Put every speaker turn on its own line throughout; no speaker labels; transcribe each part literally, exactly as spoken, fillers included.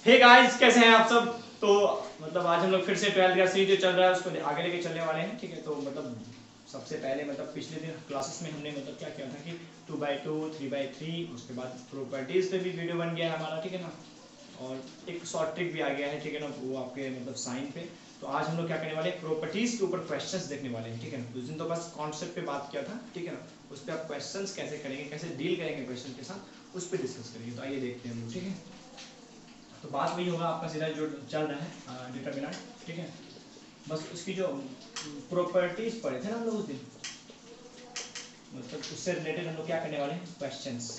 Hey guys, कैसे हैं आप सब। तो मतलब आज हम लोग फिर से ट्वेल्थ का सीरीज जो चल रहा है उसको आगे लेके चलने वाले हैं। ठीक है, तो मतलब सबसे पहले मतलब पिछले दिन क्लासेस में हमने मतलब क्या किया था कि two by two three by three उसके बाद प्रॉपर्टीज पे भी वीडियो बन गया है हमारा। ठीक है ना, और एक शॉर्ट ट्रिक भी आ गया है। ठीक है ना, वो आपके मतलब साइन पे। तो आज हम लोग क्या करने वाले हैं, प्रॉपर्टीज के ऊपर क्वेश्चंस देखने वाले हैं। ठीक है ना, उस दिन तो बस कॉन्सेप्ट पे बात किया था। ठीक है ना, उस पर आप क्वेश्चंस कैसे करेंगे, कैसे डील करेंगे क्वेश्चन के साथ, उस पर डिस्कस करेंगे। तो आइए देखते हैं हम लोग। ठीक है, तो बात वही होगा आपका सीधा जो चल रहा है डिटरमिनेंट। ठीक है, बस उसकी जो प्रॉपर्टीज पढ़े थे ना हम लोग उस दिन, मतलब उससे रिलेटेड हम लोग क्या करने वाले हैं, क्वेश्चंस।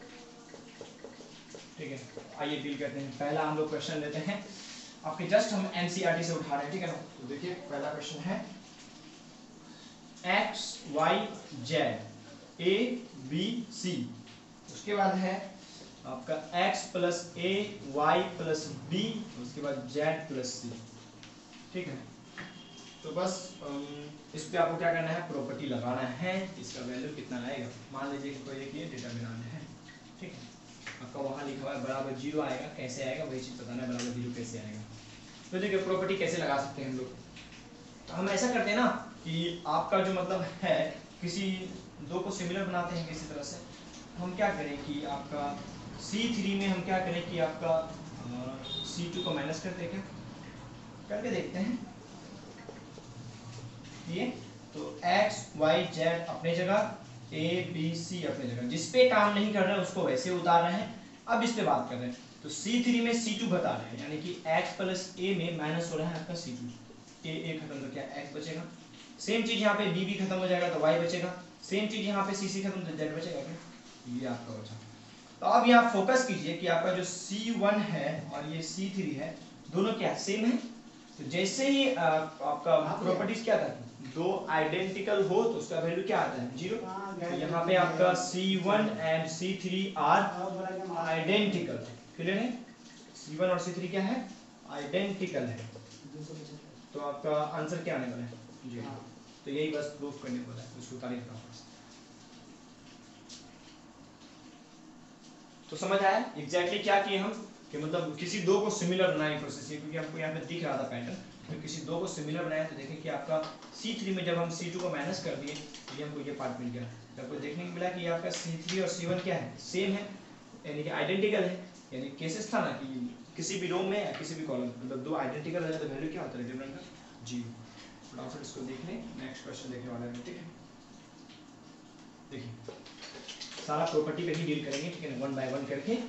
ठीक है, आइए डील करते हैं। पहला हम लोग क्वेश्चन लेते हैं आपके, जस्ट हम एनसीईआरटी से उठा रहे हैं। ठीक है ना, तो देखिए पहला क्वेश्चन है x y z a b c, उसके बाद है आपका x plus a y plus b, उसके बाद z प्लस सी। ठीक है, तो बस इस पे आपको क्या करना है, प्रॉपर्टी लगाना है। इसका वैल्यू कितना आएगा, मान लीजिए कि कोई एक ये डिटरमिनेंट है। ठीक है, आपका वहां लिखा हुआ है बराबर जीरो आएगा, कैसे आएगा वही चीज बताना है, बराबर जीरो कैसे आएगा। तो देखिए प्रॉपर्टी कैसे लगा सकते हैं हम लोग। तो हम ऐसा करते हैं ना कि आपका जो मतलब है, किसी दो को सिमिलर बनाते हैं किसी तरह से। हम क्या करें कि आपका सी थ्री में हम क्या करें कि आपका सी टू को माइनस करते हैं, क्या करके देखते हैं ये। तो x y z अपने जगह, a b c अपने जगह, जिस पे काम नहीं कर रहे हैं उसको वैसे उतार रहे हैं। अब इस पे बात कर रहे हैं, तो सी थ्री में सी टू बता रहे हैं, यानी कि x प्लस a में माइनस हो रहा है आपका सी टू। a a खत्म तो क्या x बचेगा, सेम चीज यहाँ पे b भी खत्म हो जाएगा तो y बचेगा, सेम चीज यहाँ पे c c खत्म तो z बचेगा। क्या ये आपका बचा। तो अब यहाँ फोकस कीजिए कि आपका जो सी वन है और ये सी थ्री है, दोनों क्या सेम है। तो जैसे ही आ, आपका प्रॉपर्टीज क्या था, दो आइडेंटिकल हो तो उसका वैल्यू क्या आता है, जीरो। तो यहाँ पे आपका c one and c three are identical. Clear है, सी वन और सी थ्री क्या है, आइडेंटिकल है। तो आपका आंसर क्या आने वाला है, जीरो। तो यही बस प्रूफ करने वाला है, उसको तारीफ का। तो समझ आया एग्जैक्टली क्या किए हम, कि मतलब किसी दो को सिमिलर बनाने की कोशिश की, क्योंकि हमको यहाँ पे दिख रहा था पैटर्न। तो किसी दो को सिमिलर बनाया तो देखिए कि आपका सी थ्री में जब हम सी टू को माइनस कर दिए तो ये हमको ये पार्ट मिल गया। तो आपको देखने को मिला कि आपका सी थ्री और सी वन क्या है, सेम है, यानी कि आइडेंटिकल है। यानी केसेस था ना कि किसी भी रो में या किसी भी कॉलम मतलब दो आइडेंटिकल हो जाए तो वैल्यू क्या होता है, डिटरमिनेंट का जीरो। फटाफट इसको देख लें, नेक्स्ट क्वेश्चन देखने वाले हैं। ठीक है, देखिए सारा प्रॉपर्टी पे ही डील करेंगे। ठीक है ना, वन बाय वन करके।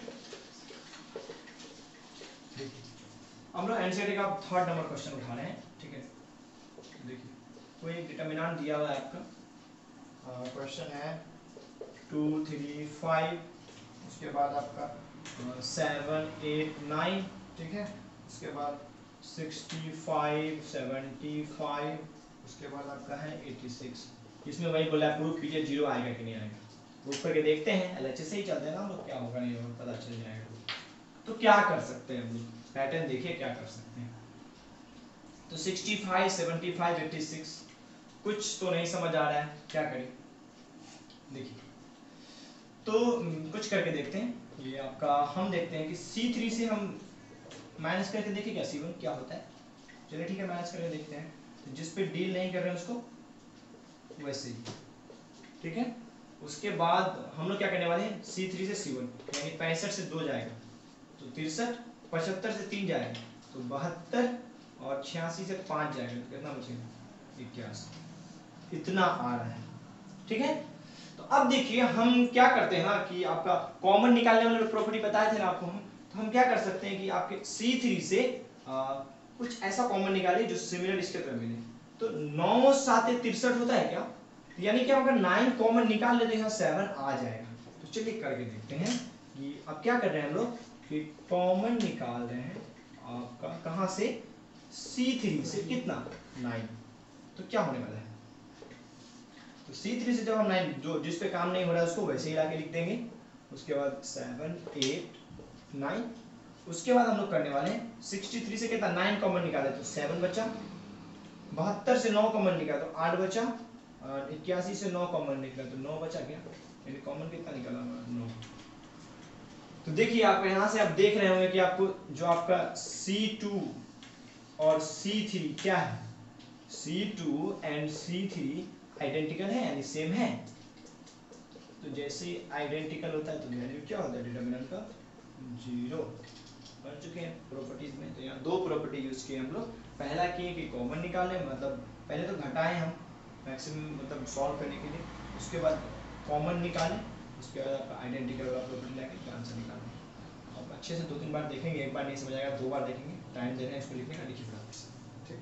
हम लोग एनसीईआरटी का थर्ड नंबर क्वेश्चन उठा रहे हैं। ठीक है, देखिए कोई एक डिटरमिनेंट दिया हुआ है आपका, क्वेश्चन है टू थ्री फाइव, उसके बाद आपका सेवन एट नाइन। ठीक है, उसके बाद सिक्सटी फाइव सेवेंटी फाइव, उसके बाद आपका है एटी सिक्स। इसमें वही बोला प्रूफ कीजिए जीरो आएगा कि नहीं आएगा। प्रूफ करके देखते हैं, एलएचएस से ही चलते हैं ना हम लोग, क्या होगा नहीं होगा पता चल जाएगा। तो क्या कर सकते हैं हम लोग, पैटर्न देखिए क्या कर सकते हैं। तो sixty five seventy five eighty six, कुछ तो नहीं समझ आ रहा है, क्या करें। देखिए तो कुछ करके देखते हैं। ये आपका हम देखते हैं कि सी थ्री से हम माइनस करके देखिए क्या सी वन क्या होता है। चलिए ठीक है, माइनस करके देखते हैं। तो जिस पे डील नहीं कर रहे हैं उसको वैसे ही। ठीक है, उसके बाद हम लोग क्या करने वाले हैं, सी थ्री से सी वन, यानी पैंसठ से दो जाएगा तो तिरसठ, पचहत्तर से तीन जाएगा तो बहत्तर, और छियासी से पांच जाएगा तो कितना बचेगा, इक्यासी। इतना आ रहा है। ठीक है, तो अब देखिए हम क्या करते हैं ना कि आपका कॉमन निकालने वाले प्रॉपर्टी बताए थे ना आपको हम। तो हम क्या कर सकते हैं कि आपके सी थ्री से आ, कुछ ऐसा कॉमन निकालिए जो सिमिलर इसके तरह मिले। तो नौ सात तिरसठ होता है क्या, तो यानी क्या होगा, नाइन कॉमन निकाल लेते हैं, सेवन आ जाएगा। तो चलिए करके देखते हैं कि अब क्या कर रहे हैं हम लोग कि कॉमन निकाल रहे हैं आपका कहां से, सी थ्री से कितना, नाइन। तो क्या होने वाला है, तो सी थ्री से जब हम नाइन, जो जिस पे काम नहीं हो रहा है उसको वैसे ही लाके लिख देंगे। उसके बाद सेवन एट नाइन, उसके बाद हम लोग करने वाले हैं सिक्सटी थ्री से कितना, नाइन कॉमन निकाले तो सेवन बचा, बहत्तर से नौ कॉमन निकाला तो आठ बचा, और इक्यासी से नौ कॉमन निकला तो नौ बचा। क्या यानी कॉमन कितना निकाला, नौ। तो देखिए आप यहाँ से आप देख रहे होंगे कि आपको जो आपका सी टू और सी थ्री क्या है, c two and c three identical है यानी सेम है। तो जैसे आइडेंटिकल होता है तो वैल्यू क्या होता है डिटरमिनेंट का, जीरो। पढ़ चुके हैं प्रॉपर्टीज में। तो यहाँ दो प्रॉपर्टी यूज किए हम लोग। पहला किए कि कॉमन निकालें, मतलब पहले तो घटाएं हम मैक्सिमम मतलब सॉल्व करने के लिए, उसके बाद कॉमन निकालें, उसके बाद आपका आइडेंटिकल वाला प्रॉपर्टी लाके आंसर निकालें। अब अच्छे से दो तीन बार देखेंगे, एक बार नहीं समझ आएगा दो बार देखेंगे, टाइम दे रहे हैं इसको लिखने का, लिखिए फटाफट से। ठीक,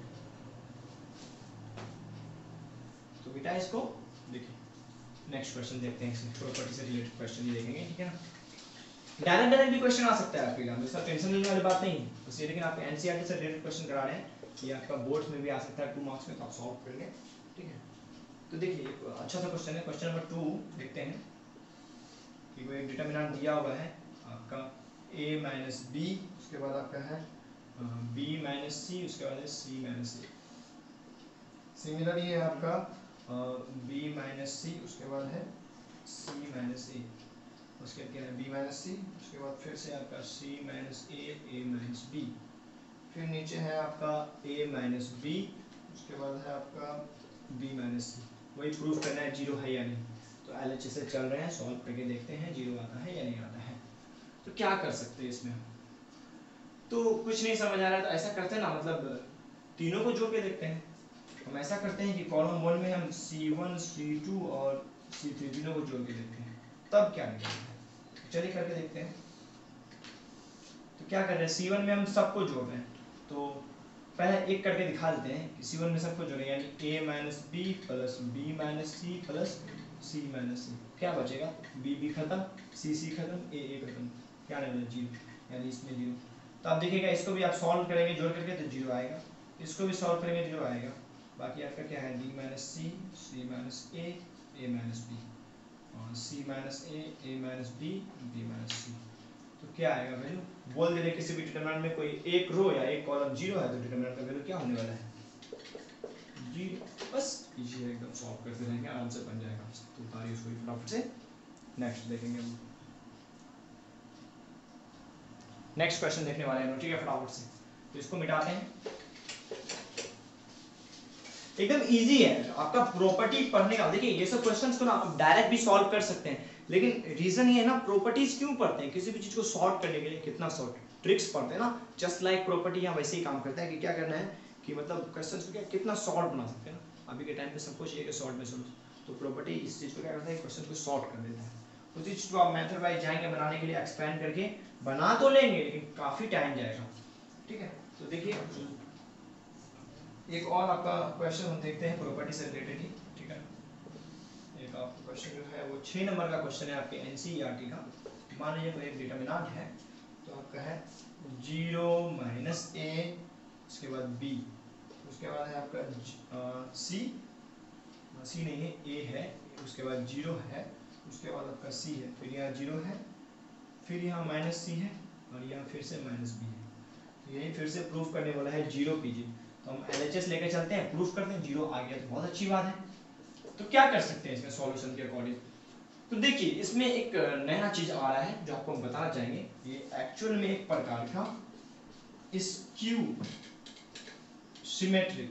तो बेटा इसको देखिए नेक्स्ट क्वेश्चन देखते हैं, इसमें प्रॉपर्टी से रिलेटेड क्वेश्चन ही देखेंगे, ठीक है ना। डायरेक्ट डायरेक्ट भी क्वेश्चन आ सकता है आपके एग्जाम में, इसका टेंशन लेने वाली बात नहीं है बस ये, लेकिन आप एनसीईआरटी से रिलेटेड क्वेश्चन करा रहे हैं, ये आपका बोर्ड्स में भी आ सकता है, टू मार्क्स में, तो आप सॉल्व करेंगे, ठीक है। तो देखिए अच्छा सा क्वेश्चन है, क्वेश्चन नंबर टू देखते हैं कि कोई डिटरमिनेंट दिया हुआ है आपका a माइनस बी, उसके बाद आपका है b माइनस सी, उसके बाद है c माइनस ए। सिमिलर ये है आपका b माइनस सी, उसके बाद है c माइनस ए, उसके बाद क्या है b माइनस सी, उसके बाद फिर से आपका c minus a, a minus b, फिर नीचे है आपका a माइनस b, उसके बाद है आपका b माइनस सी। वही प्रूफ करना है जीरो है या नहीं। तो एल एच से चल रहे हैं, सॉल्व करके देखते हैं जीरो आता है या नहीं आता है। तो क्या कर सकते हैं इसमें, तो कुछ नहीं समझ आ रहा है तो ऐसा करते हैं ना, मतलब तीनों को जोड़ के देखते हैं। हम ऐसा करते हैं कि कॉलम वन में हम सी वन, सी टू और सी थ्री तीनों को जोड़ के देखते हैं, तब क्या निकलता है। चलिए करके देखते हैं। तो क्या कर रहे हैं, सी वन में हम सबको जोड़ रहे हैं, तो पहले एक करके दिखा देते हैं कि सी वन में सबको जोड़ेंगे, यानी a minus b plus b minus c plus c minus c, क्या बचेगा, b b खत्म, c c खत्म, a a खत्म, क्या निकलेगा जीरो, यानी इसमें जीरो। तो आप देखिएगा इसको भी आप सॉल्व करेंगे जोड़ करके तो जीरो आएगा, इसको भी सॉल्व करेंगे जीरो आएगा, बाकी आपका क्या है b minus c, c minus a, a minus b, और c minus a, a minus b, b minus c. तो क्या आएगा वैल्यू, बोल दे रहे किसी भी डिटरमिनेंट में कोई एक रो या एक कॉलम जीरो है तो डिटरमिनेंट का वैल्यू क्या होने वाला है, जीरो। बस इजी है एकदम, सॉल्व करते रहेंगे आराम से बन जाएगा। तो उतारिए उसको फटाफट से, नेक्स्ट देखेंगे हम। नेक्स्ट क्वेश्चन देखने वाले हैं, ठीक है, फटाफट से। तो इसको मिटाते हैं, एकदम इजी है आपका प्रॉपर्टी पढ़ने का। देखिए ये सब क्वेश्चंस को ना आप डायरेक्ट भी सॉल्व कर सकते हैं, लेकिन रीजन ये है ना, प्रॉपर्टीज क्यों पढ़ते हैं, किसी भी चीज को सॉर्ट करने के लिए कितना सॉर्ट ट्रिक्स पढ़ते हैं ना, जस्ट लाइक प्रॉपर्टी यहाँ वैसे ही काम करता है कि क्या करना है कि मतलब क्वेश्चंस को क्या कितना सॉर्ट बना सकते हैं ना। अभी के टाइम पे सबको चाहिए कि शॉर्ट में सॉल्व, तो प्रॉपर्टी इस चीज को क्या करता है, क्वेश्चन को सॉर्ट कर देता है। उसी चीज को आप मेथड वाइज जाएंगे बनाने के लिए, एक्सपेंड करके बना तो लेंगे लेकिन काफी टाइम जाएगा, ठीक है। तो देखिए एक और आपका क्वेश्चन हम देखते हैं प्रॉपर्टी से रिलेटेड ही, ठीक है। एक आपका क्वेश्चन जो है वो छह नंबर का क्वेश्चन है आपके एनसीईआरटी का। मान लीजिए कोई एक डिटरमिनेंट है, तो आपका है जीरो माइनस ए, उसके बाद बी, उसके बाद है आपका सी, सी नहीं है ए है, उसके बाद जीरो है, उसके बाद आपका सी है, फिर यहाँ जीरो है, फिर यहाँ माइनस सी है, और यहाँ फिर से माइनस बी है। तो यही फिर से प्रूफ करने वाला है जीरो पीजी। तो हम एलएचएस लेकर चलते हैं, प्रूफ करते हैं, जीरो आ गया तो बहुत अच्छी बात है। तो क्या कर सकते हैं इसमें सॉल्यूशन के अकॉर्डिंग, तो देखिए इसमें एक नया चीज आ रहा है जो आपको हम बताना चाहेंगे। ये एक्चुअल में एक प्रकार का skew symmetric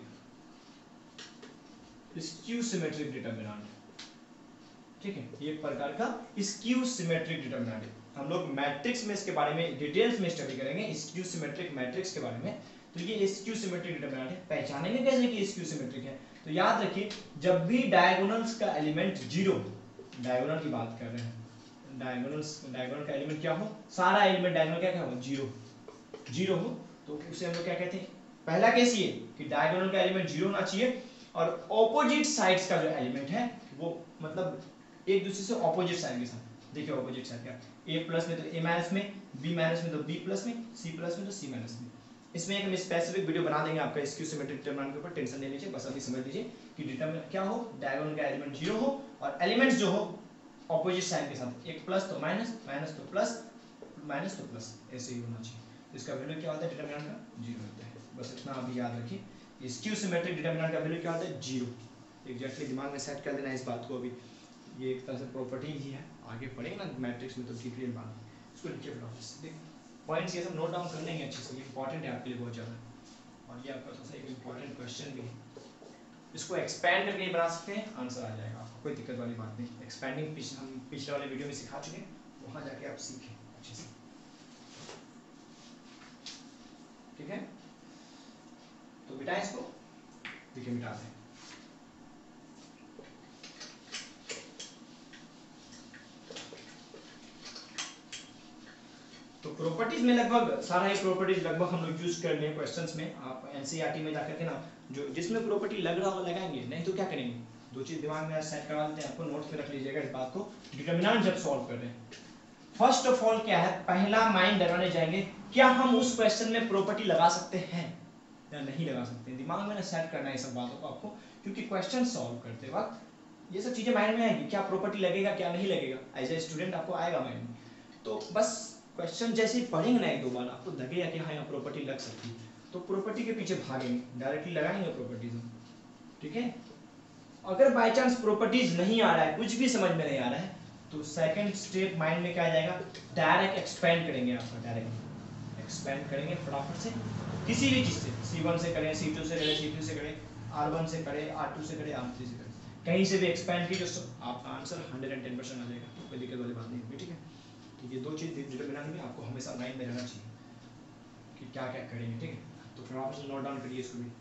skew symmetric determinant, ठीक है। ये एक प्रकार का स्क्यू सिमेट्रिक डिटरमिनेंट है। हम लोग मैट्रिक्स में इसके बारे में डिटेल्स में स्टडी करेंगे, स्क्यू सिमेट्रिक मैट्रिक्स के बारे में। तो ये स्क्यू सिमेट्रिक डिटरमिनेंट है, पहचानेंगे कैसे कि स्क्यू सिमेट्रिक है। तो याद रखिए जब भी डायगोनल्स का एलिमेंट जीरो, डायगोनल की बात कर रहे हैं, डायगोनल्स डायगोनल का एलिमेंट क्या हो, सारा एलिमेंट डायगोनल क्या क्या हो, जीरो जीरो हो, तो उसे हम लोग क्या कहते हैं, पहला केस ये कि डायगोनल का एलिमेंट जीरो होना चाहिए, और ऑपोजिट साइड्स का जो एलिमेंट है वो मतलब एक दूसरे से ऑपोजिट साइड के साथ। देखिए ऑपोजिट साइड क्या, a प्लस में तो a माइनस में, b माइनस में तो b प्लस में, c प्लस में तो c माइनस में। इसमें एक हम स्पेसिफिक वीडियो बना देंगे आपका स्क्यू सिमेट्रिक डिटरमिनेंट के ऊपर, टेंशन नहीं लीजिए, बस अभी समझ लीजिए कि डिटरमिनेंट क्या हो, डायगोनल का एलिमेंट जीरो हो और एलिमेंट्स जो हो ऑपोजिट साइड के साथ, एक प्लस तो माइनस, माइनस तो प्लस, माइनस तो प्लस, ऐसे ही होना चाहिए। तो इसका वैल्यू क्या होता है डिटरमिनेंट का, जीरो होता है। बस इतना अभी याद रखिए, स्क्यू सिमेट्रिक डिटरमिनेंट का वैल्यू क्या होता है, जीरो। एग्जैक्टली दिमाग में सेट कर देना इस बात को। अभी ये एक तरह से प्रॉपर्टी ही है, आगे पढ़ेंगे ना मैट्रिक्स में तो डिटेल बात, इसको लिखिए फटाफट से। देखिए पॉइंट्स ये सब नोट डाउन कर लेंगे अच्छे से, इंपॉर्टेंट है आपके लिए बहुत ज़्यादा, और ये आपका थोड़ा सा एक इंपॉर्टेंट क्वेश्चन भी है। इसको एक्सपैंड करके बना सकते हैं, आंसर आ जाएगा आपको, कोई दिक्कत वाली बात नहीं। एक्सपैंडिंग पिछ, हम पिछले वाले वीडियो में सिखा चुके हैं, वहाँ जाके आप सीखें अच्छे से, ठीक है। तो मिटाएं इसको, देखिए मिटाते हैं। तो प्रॉपर्टीज में लगभग सारा ही प्रॉपर्टीज लगभग हम लोग यूज कर लिए क्वेश्चंस में। आप एनसीईआरटी में जाकर के ना जो जिसमें प्रॉपर्टी लग रहा हो लगाएंगे, नहीं तो क्या करेंगे, दो चीज दिमाग में सेट करा लेते हैं, आपको नोट्स में रख लीजिएगा इस बात को। डिटरमिनेंट जब सॉल्व कर रहे हैं, फर्स्ट ऑफ ऑल क्या है, पहला माइंड लगाने जाएंगे, क्या हम उस क्वेश्चन में प्रॉपर्टी लगा सकते हैं या नहीं लगा सकते हैं। दिमाग में ना सेट करना है सब बातों को आपको, क्योंकि क्वेश्चन सॉल्व करते वक्त ये सब चीजें माइंड में आएगी, क्या प्रॉपर्टी लगेगा क्या नहीं लगेगा, एज ए स्टूडेंट आपको आएगा माइंड में। तो बस क्वेश्चन जैसे ही पढ़ेंगे ना एक दो बार, आपको लगेगा कि हाँ यहाँ प्रॉपर्टी लग सकती है, तो प्रॉपर्टी के पीछे भागेंगे, डायरेक्टली लगाएंगे प्रॉपर्टीज हम, ठीक है। अगर बाय चांस प्रॉपर्टीज नहीं आ रहा है, कुछ भी समझ में नहीं आ रहा है, तो सेकंड स्टेप माइंड में क्या आ जाएगा, डायरेक्ट एक्सपेंड करेंगे, आपका डायरेक्ट एक्सपेंड करेंगे फटाफट से, किसी भी चीज से, सी वन से करें, सी टू से करें, सी थ्री से करें, आर वन से करें, आर टू से करें, आर थ्री से करें, कहीं से भी एक्सपेंड कीजिए तो आपका answer hundred and ten percent आ जाएगा, तो कोई दिक्कत वाली बात नहीं है, ठीक है। तो ये दो चीज डिटरमिनेंट में आपको हमेशा माइंड में रहना चाहिए कि क्या क्या करेंगे, ठीक है। तो फटाफट से नोट डाउन करिए इसको भी।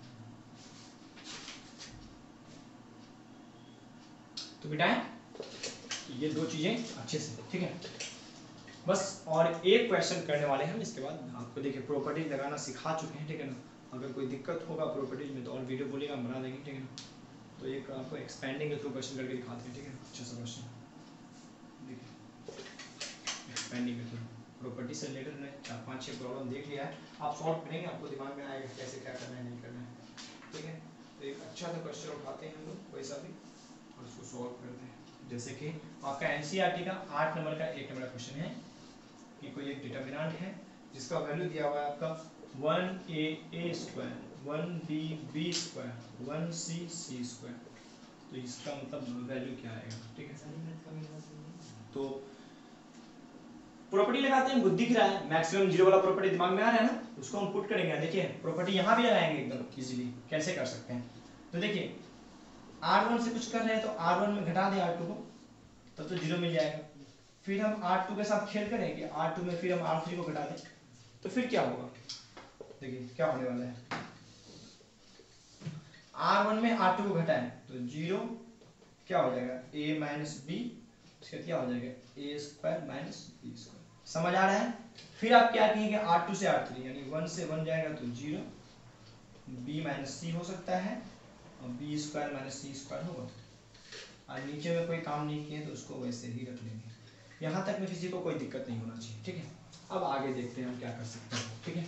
तो बेटा ये दो चीजें अच्छे से, ठीक है। बस और एक क्वेश्चन करने वाले हैं, इसके बाद आपको देखिए प्रॉपर्टीज लगाना सिखा चुके हैं, ठीक है ना। अगर कोई दिक्कत होगा प्रॉपर्टीज में तो और वीडियो बोलेगा, हम बना देंगे, ठीक है ना। तो एक आपको एक्सपेंडिंग के थ्रू क्वेश्चन करके दिखाते हैं, ठीक है, अच्छा सा क्वेश्चन देखिए। एक्सपेंडिंग के थ्रू प्रॉपर्टी से रिलेटेड हमने चार पाँच छः प्रॉब्लम देख लिया है, आप सॉल्व करेंगे, आपको दिमाग में आएगा कैसे क्या करना है नहीं करना है, ठीक है। तो एक अच्छा सा क्वेश्चन उठाते हैं हम लोग कोई सा भी और उसको सॉल्व करते हैं। जैसे कि आपका एनसीईआरटी का आठ नंबर का एक नंबर का क्वेश्चन है कि कोई एक डिटरमिनेंट है जिसका वैल्यू दिया हुआ है आपका one a a square, one b b square, one c c square. तो इसका मतलब वैल्यू क्या आएगा, ठीक है। तो प्रॉपर्टी लगाते हैं, दिख रहा है मैक्सिमम जीरो वाला प्रॉपर्टी दिमाग में आ रहा है ना, उसको हम पुट करेंगे। देखिए प्रॉपर्टी यहाँ भी लगाएंगे एकदम इजीली, कैसे कर सकते हैं। तो देखिए आर वन से कुछ कर रहे हैं तो आर वन में घटा दे आर टू को, तब तो जीरो मिल जाएगा। फिर हम आर टू के साथ खेल करेंगे, आर टू में फिर हम आर थ्री को घटा दें तो फिर क्या होगा, देखिए क्या होने वाला है। आर वन में आर टू को घटाएं तो जीरो क्या हो जाएगा, ए माइनस बी, इसका क्या हो जाएगा a square minus b square. समझ आ रहा है। फिर आप क्या कहेंगे आर टू से आर थ्री, यानी वन से वन जाएगा तो जीरो, बी माइनस सी हो सकता है और b square minus c square होगा। और नीचे में कोई काम नहीं किए तो उसको वैसे ही रख लेंगे। यहाँ तक में किसी को कोई दिक्कत नहीं होना चाहिए, ठीक है। अब आगे देखते हैं हम क्या कर सकते हैं, ठीक है।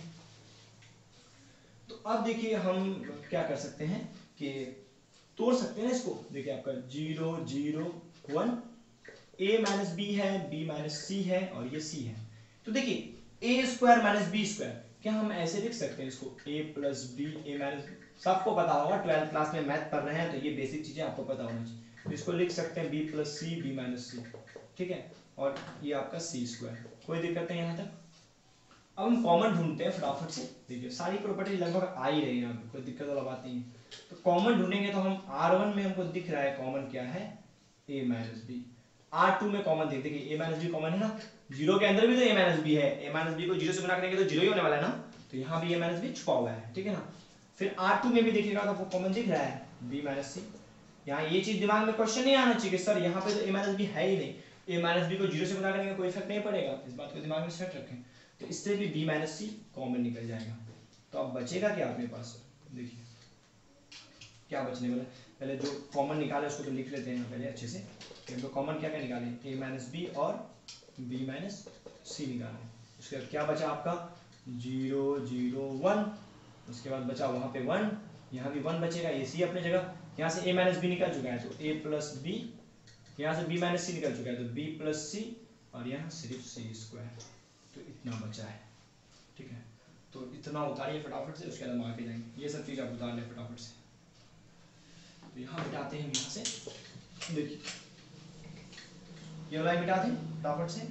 तो अब देखिए हम क्या कर सकते हैं कि तोड़ सकते हैं इसको। देखिए आपका zero zero one, a minus b है, बी माइनस सी है और ये सी है। तो देखिए a square minus b square, क्या हम ऐसे लिख सकते हैं इसको, a plus b, a minus, सबको पता होगा ट्वेल्थ क्लास में मैथ पढ़ रहे हैं तो ये बेसिक चीजें आपको पता होनी चाहिए। तो इसको लिख सकते हैं b plus c, b minus c, ठीक है। और ये आपका सी स्क्वायर, कोई दिक्कत नहीं यहाँ तक। अब हम कॉमन ढूंढते हैं फटाफट से। देखिए सारी प्रॉपर्टी लगभग आ ही रही है, कोई दिक्कत वाला बात नहीं है। तो कॉमन ढूंढेंगे तो हम आर वन में हमको दिख रहा है कॉमन क्या है, a minus b. R two में कॉमन देख, देखिए ए माइनस बी कॉमन है ना, जीरो के अंदर भी तो ए माइनस बी है, ए माइनस बी को जीरो से गुणा करेंगे तो जीरो ही होने वाला है ना, तो यहाँ भी ए माइनस बी छुपा हुआ है, ठीक है ना। फिर आर टू में भी देखिएगा तो आपको कॉमन दिख रहा है बी माइनस सी। यहाँ ये चीज दिमाग में क्वेश्चन नहीं आना चाहिए कि सर यहाँ पे तो ए माइनस बी है ही नहीं, ए माइनस बी को जीरो से गुणा करेंगे कोई इफेक्ट नहीं पड़ेगा, इस बात को दिमाग में सेट रखें। तो इससे भी बी माइनस सी कॉमन निकल जाएगा। तो अब बचेगा क्या अपने पास, देखिए क्या बचने वाला है। पहले जो कॉमन निकाले उसको तो लिख लेते हैं पहले अच्छे से। तो कॉमन क्या क्या निकाले, ए माइनस बी और बी माइनस सी निकाले। उसके बाद क्या बचा आपका, जीरो जीरो वन, उसके बाद बचा वहाँ पे वन, यहाँ भी वन बचेगा, ये सी अपने जगह। यहाँ से a माइनस बी निकल चुका है तो a प्लस बी, यहाँ से b माइनस सी निकल चुका है तो b प्लस सी, और यहाँ सिर्फ सी स्क्वायर। तो इतना बचा है, ठीक है। तो इतना उतारिए फटाफट से, उसके बाद हम आगे जाएंगे। ये सब चीज़ आप उतार लें फटाफट से। तो यहाँ मिटाते हैं, यहाँ से देखिए ये वाला मिटाते हैं फटाफट से।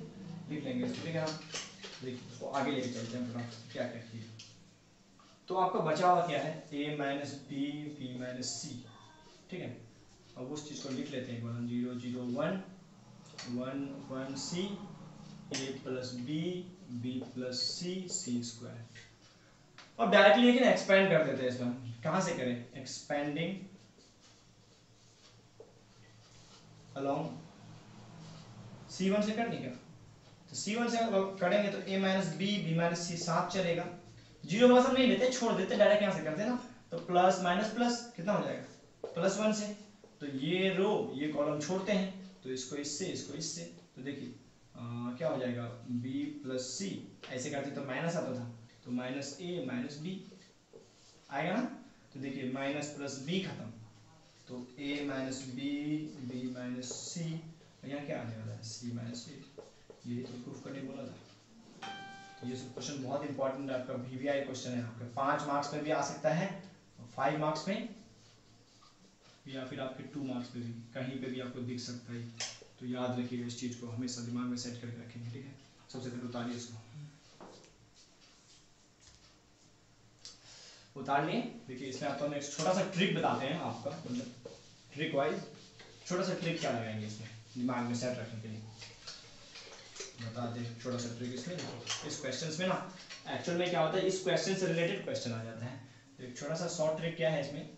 लिख लेंगे इसको, ठीक है ना। देखिए इसको आगे लेके चलते हैं फटाफट क्या क्या किया। तो आपका बचा हुआ क्या है, a minus b b minus c, ठीक है। अब उस चीज़ को लिख लेते हैं एक बार हम, zero zero one one one c, a plus b b plus c c square. अब डायरेक्टली लेकिन एक्सपेंड कर देते हैं इसमें, कहाँ से करें, एक्सपेंडिंग अलोंग सी वन से कर नहीं क्या, तो सी वन से करेंगे तो a minus b b minus c साथ चलेगा, जीरो प्लस हम नहीं लेते, छोड़ देते, डायरेक्ट यहाँ से करते हैं ना। तो प्लस माइनस प्लस कितना हो जाएगा, प्लस वन से, तो ये रो ये कॉलम छोड़ते हैं, तो इसको इससे इसको इससे, तो देखिए क्या हो जाएगा, b प्लस सी, ऐसे करते तो माइनस आता था, तो माइनस ए माइनस बी आएगा ना। तो देखिए माइनस प्लस बी खत्म, तो a minus b b minus c, यहाँ क्या आने वाला है, c माइनस ए, यही तो प्रूफ करने बोला था। तो ये सब क्वेश्चन बहुत इंपॉर्टेंट है, आपका वीवीआई क्वेश्चन है, आपके पाँच मार्क्स में भी आ सकता है, फाइव मार्क्स में या फिर आपके टू मार्क्स में भी, कहीं पे भी आपको दिख सकता है। तो याद रखिएगा इस चीज़ को, हमेशा दिमाग में सेट करके रखेंगे, ठीक है। सबसे पहले उतारिए इसको, उतार लिए। देखिए इसमें आपको हम एक छोटा सा ट्रिक बताते हैं आपका, मतलब ट्रिक वाइज छोटा सा ट्रिक क्या लगाएंगे इसमें दिमाग में सेट रखने के लिए, बता दें छोटा सा ट्रिक इसमें। इस क्वेश्चंस में ना एक्चुअल में क्या होता है, इस क्वेश्चन से रिलेटेड क्वेश्चन आ जाता है। तो एक छोटा सा शॉर्ट ट्रिक क्या है इसमें,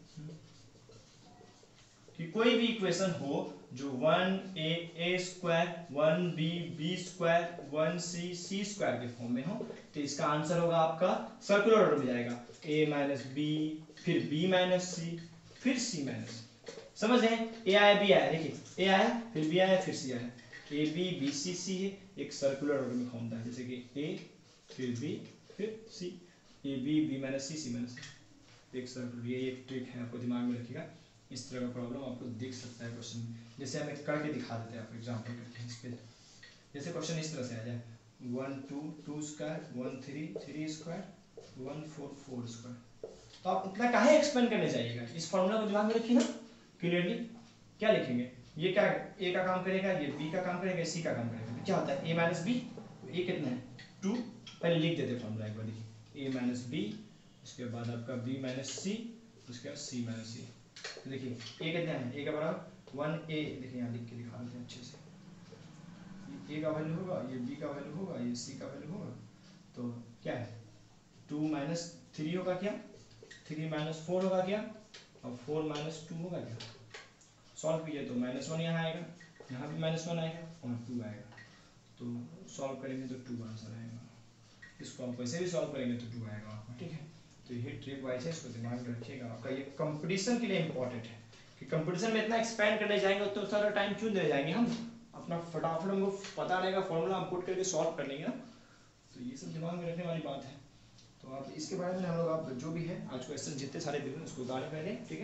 कि कोई भी इक्वेशन हो जो one a a square one b b square one c c square के फॉर्म में हो, तो इसका आंसर होगा आपका सर्कुलर ऑर्डर में जाएगा, a माइनस बी फिर b माइनस सी फिर c माइनस, समझ रहे हैं। a आया b आया, देखिए a आया फिर b आया फिर c आया, a b b c c है, एक सर्कुलर ऑर्डर में फॉर्म था, जैसे कि a फिर b फिर c, a b b minus c c minus, एक सर्कुलर। ये एक ट्रिक है, आपको दिमाग में रखिएगा। इस तरह का प्रॉब्लम आपको दिख सकता है क्वेश्चन में, जैसे हम एक करके दिखा देते हैं आपको एग्जाम्पल करके इस पे। जैसे क्वेश्चन इस तरह से आ जाए, one two two square one three three square one four four square, तो आप इतना काहे एक्सपेंड करने जाइएगा, इस फॉर्मूला को दिमाग में रखिए ना क्लियरली। क्या लिखेंगे, ये क्या ए का काम करेगा, ये बी का काम करेगा, सी का काम करेगा, तो क्या होता है a माइनस बी, ए कितना है टू, पहले लिख देते फॉर्मूला एक बार, देखिए a माइनस बी, उसके बाद आपका b माइनस सी, उसके बाद c माइनस सी। तो देखिए a कितना है, a का बराबर वन ए, देखिए यहाँ लिख के दिखा देते हैं अच्छे से, ये a का वैल्यू होगा, ये b का वैल्यू होगा, ये c का वैल्यू होगा, तो क्या है टू माइनस थ्री होगा क्या, थ्री माइनस फोर होगा क्या, और फोर माइनस टू होगा क्या। सॉल्व कीजिए तो माइनस वन यहाँ आएगा, यहाँ भी माइनस वन आएगा और टू आएगा, तो सॉल्व करेंगे तो टू आंसर आएगा। इसको आप वैसे भी सॉल्व करेंगे तो टू आएगा आपका, ठीक है। तो ये ट्रिक वाइज है, इसको दिमाग में रखिएगा, आपका ये कंपटीशन के लिए इंपॉर्टेंट है, कि कंपटीशन में इतना एक्सपेंड करने जाएंगे तो सारा टाइम क्यों दे जाएंगे हम, अपना फटाफट हमको पता रहेगा फॉर्मूला हम पुट करके सॉल्व कर लेंगे ना। तो ये सब दिमाग में रखने वाली बात है। तो आप इसके बारे में हम लोग आप जो भी है आज क्वेश्चन जितने सारे दिए उसको उतारे पहले, ठीक है।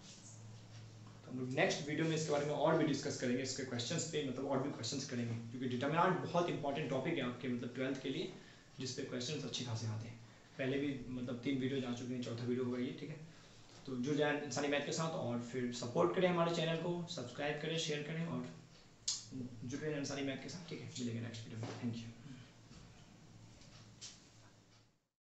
तो हम लोग नेक्स्ट वीडियो में इसके बारे में और भी डिस्कस करेंगे, इसके क्वेश्चंस पे मतलब और भी क्वेश्चंस करेंगे, क्योंकि डिटरमिनेंट बहुत इंपॉर्टेंट टॉपिक है आपके मतलब ट्वेल्थ के लिए, जिस पे क्वेश्चंस अच्छी खासे आते हैं। पहले भी मतलब तीन वीडियो जा चुके हैं, चौथा वीडियो होगा ये, ठीक है। तो जुड़ जाए इंसानी मैथ के साथ और फिर सपोर्ट करें हमारे चैनल को, सब्सक्राइब करें, शेयर करें और जुड़े इंसानी मैथ के साथ, ठीक है। मिलेंगे नेक्स्ट वीडियो में, थैंक यू।